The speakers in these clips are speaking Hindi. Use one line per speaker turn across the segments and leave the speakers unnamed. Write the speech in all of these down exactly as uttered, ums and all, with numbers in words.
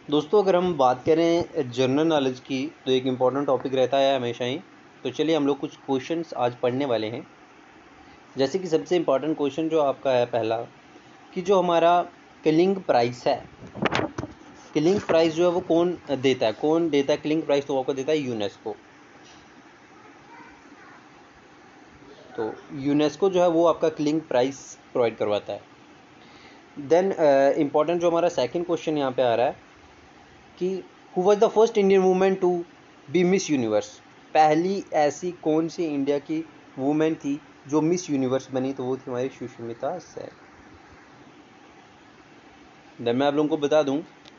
दोस्तों अगर हम बात करें जनरल नॉलेज की तो एक इम्पॉर्टेंट टॉपिक रहता है हमेशा ही। तो चलिए हम लोग कुछ क्वेश्चंस आज पढ़ने वाले हैं। जैसे कि सबसे इम्पॉर्टेंट क्वेश्चन जो आपका है पहला, कि जो हमारा क्लिंग प्राइस है, क्लिंग प्राइस जो है वो कौन देता है, कौन देता है क्लिंग प्राइस? तो आपको देता है यूनेस्को। तो यूनेस्को जो है वो आपका क्लिंग प्राइस प्रोवाइड करवाता है। देन इम्पॉर्टेंट जो हमारा सेकंड क्वेश्चन यहाँ पे आ रहा है कि who was the first Indian women to be Miss Universe? पहली ऐसी कौन सी इंडिया की वुमेन थी जो मिस यूनिवर्स बनी? तो वो थी हमारी सुष्मिता सेन। देन मैं आप लोगों को बता दूं,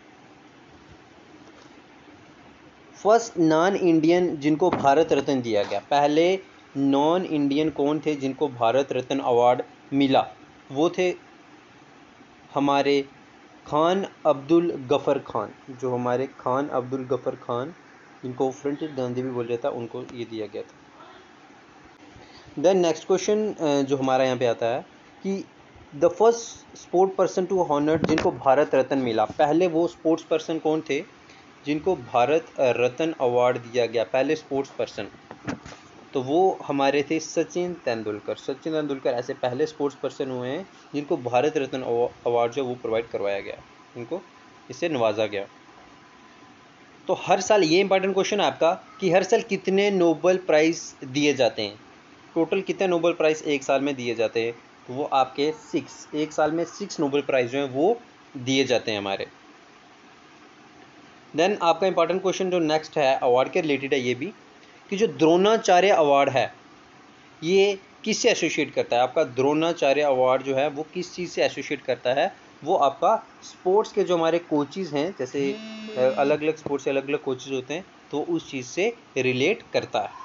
फर्स्ट नॉन इंडियन जिनको भारत रत्न दिया गया, पहले नॉन इंडियन कौन थे जिनको भारत रत्न अवार्ड मिला? वो थे हमारे खान अब्दुल गफ़र खान। जो हमारे खान अब्दुल गफ़र खान, जिनको फ्रंटियर गांधी भी बोल जाता, उनको ये दिया गया था। देन नेक्स्ट क्वेश्चन जो हमारा यहाँ पे आता है कि the first sport person to honoured जिनको भारत रत्न मिला, पहले वो स्पोर्ट्स पर्सन कौन थे जिनको भारत रत्न अवार्ड दिया गया? पहले स्पोर्ट्स पर्सन तो वो हमारे थे सचिन तेंदुलकर। सचिन तेंदुलकर ऐसे पहले स्पोर्ट्स पर्सन हुए हैं जिनको भारत रत्न अवार्ड जो वो प्रोवाइड करवाया गया, इनको इससे नवाजा गया। तो हर साल, ये इंपॉर्टेंट क्वेश्चन है आपका, कि हर साल कितने नोबेल प्राइज़ दिए जाते हैं? टोटल कितने नोबेल प्राइज़ एक साल में दिए जाते हैं? तो वो आपके सिक्स, एक साल में सिक्स नोबेल प्राइज़ जो हैं वो दिए जाते हैं हमारे। देन आपका इंपॉर्टेंट क्वेश्चन जो नेक्स्ट है अवार्ड के रिलेटेड है ये भी, कि जो द्रोणाचार्य अवार्ड है ये किससे एसोसिएट करता है? आपका द्रोणाचार्य अवार्ड जो है वो किस चीज़ से एसोसिएट करता है? वो आपका स्पोर्ट्स के जो हमारे कोचेज़ हैं, जैसे अलग अलग स्पोर्ट्स से अलग अलग कोचेज़ होते हैं, तो उस चीज़ से रिलेट करता है।